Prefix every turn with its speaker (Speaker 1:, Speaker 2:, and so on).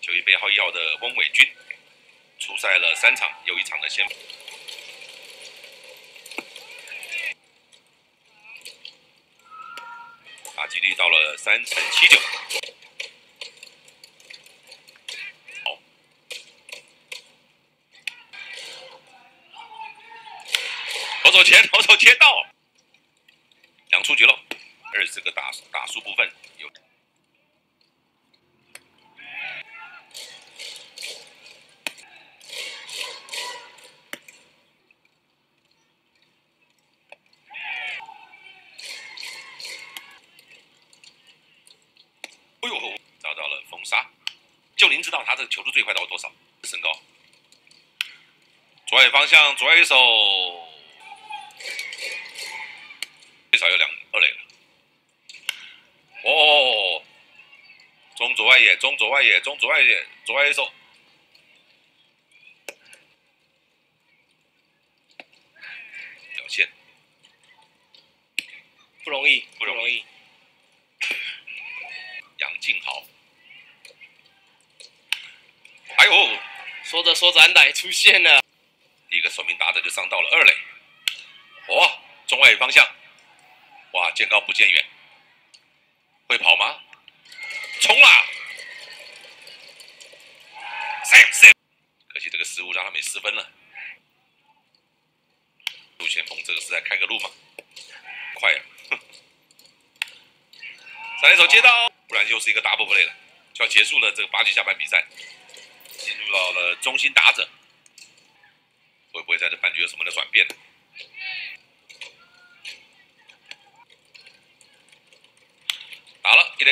Speaker 1: 91背号1号的翁伟君，出赛了3场，有1场的先。打击率到了3.79。好，投手切到，2出局了。24个打数部分有。哎呦，遭到了封杀。就您知道他这个球速最快到多少？身高。左外方向，左外手，最少有2垒了。哦，中左外野，左外野手。表现
Speaker 2: 不容易。
Speaker 1: 杨敬豪，哎呦，
Speaker 2: 说着安打也出现了，
Speaker 1: 第一个守门打者就上到了2垒，哇，中外野方向，哇，见高不见远，会跑吗？冲啦 ！save， 可惜这个失误让他没失分了。陆前锋这个是在开个路吗？快呀！3垒手接到，不然又是一个 double play 了，就要结束了这个8局下半比赛，进入到了中心打者，会不会在这半局有什么的转变呢？打了1垒。